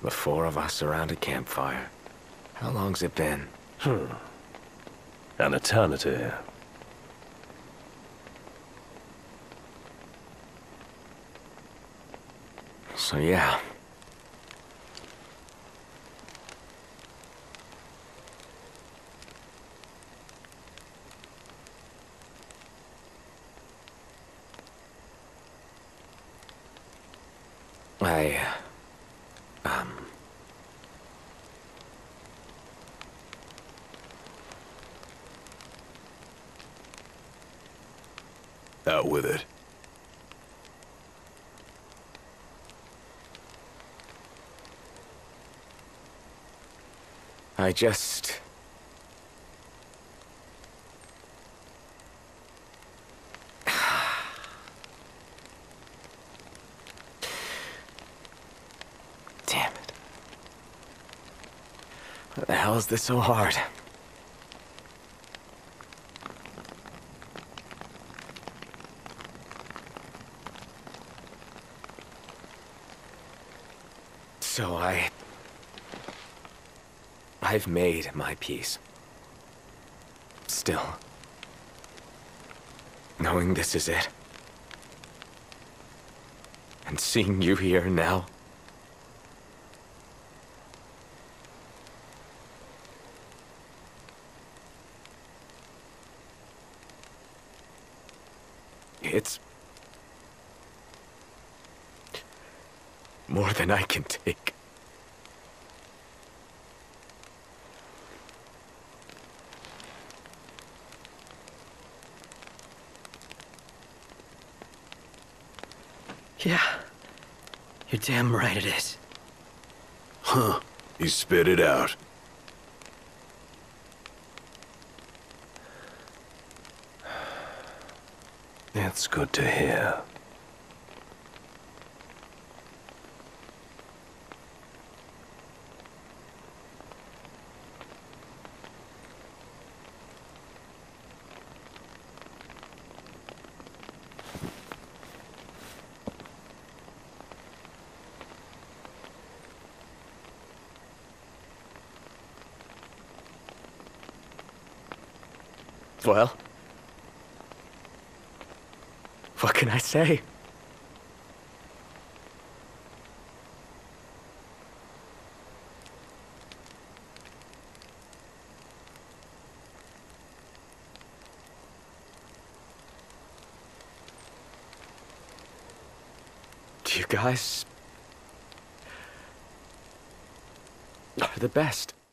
The four of us around a campfire. How long's it been? An eternity. So yeah. Out with it. I just... Damn it. Why the hell is this so hard? So I've made my peace. Still, knowing this is it, and seeing you here now, it's more than I can take. Yeah. You're damn right it is. Huh. He spit it out. It's good to hear. Well, what can I say? You guys are the best.